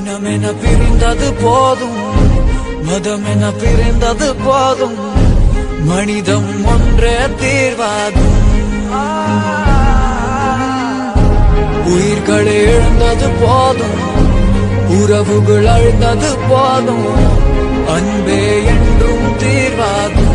இனமென பிரிந்தது போதும், மதமென பிரிந்தது போதும், மனிதம் ஒன்றே தீர்வாகும். உயிர்களை இழந்தது போதும், உறவுகள் அழுந்தது போதும், அன்பே என்றும் தீர்வாகும்.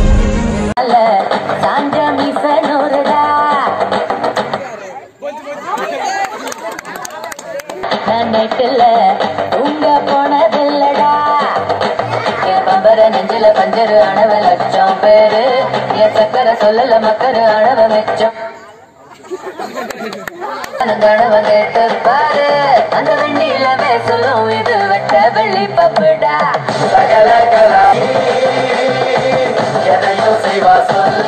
உங்க போனதில்லடா என் பம்பர நெஞ்சில பஞ்சரு அணவ லட்சம் பேரு என் சக்கர சொல்லல மக்கரு அணவ மெச்சம் அணவ கேட்டு பாரு அந்த வெண்ணிலவே சொல்லும் இது வெட்ட வெள்ளி பப்புடா சகல கலா எதையும் செய்வா சொல்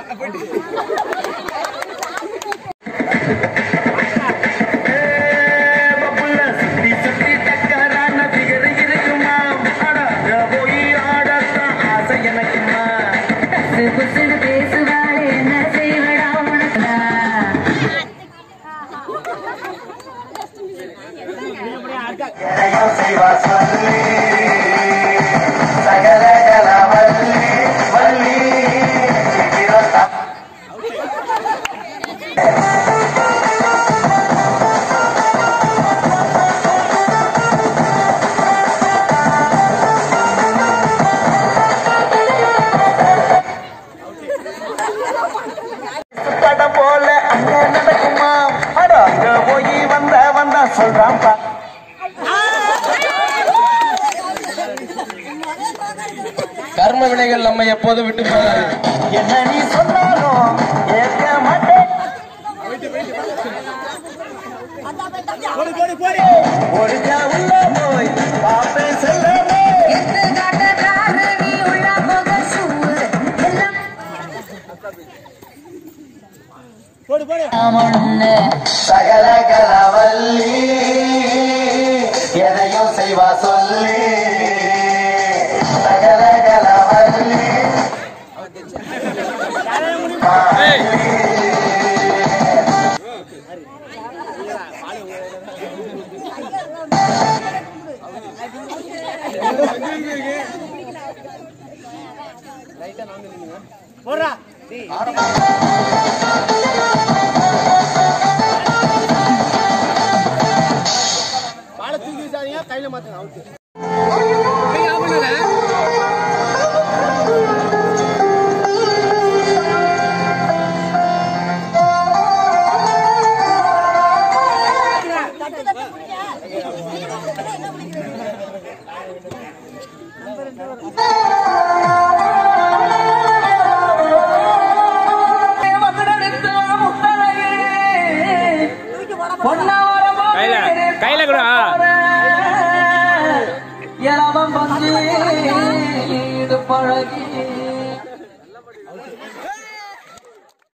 கர்ம வினைகள் நம்ம எப்போதும் விட்டு போகாது. என்ன நீ சொன்னாலும் ஏற்க மாட்டேன். ஒரு உள்ள போய் பாப்பே செல்லவே சகல கலவல்லி எதையும் செய்வா சொல்லி சகல கலவல்லி போடுறா பால தூக்கி சாதிங்க கையில மாத்துங்க அவுட் கையில கூட பழகி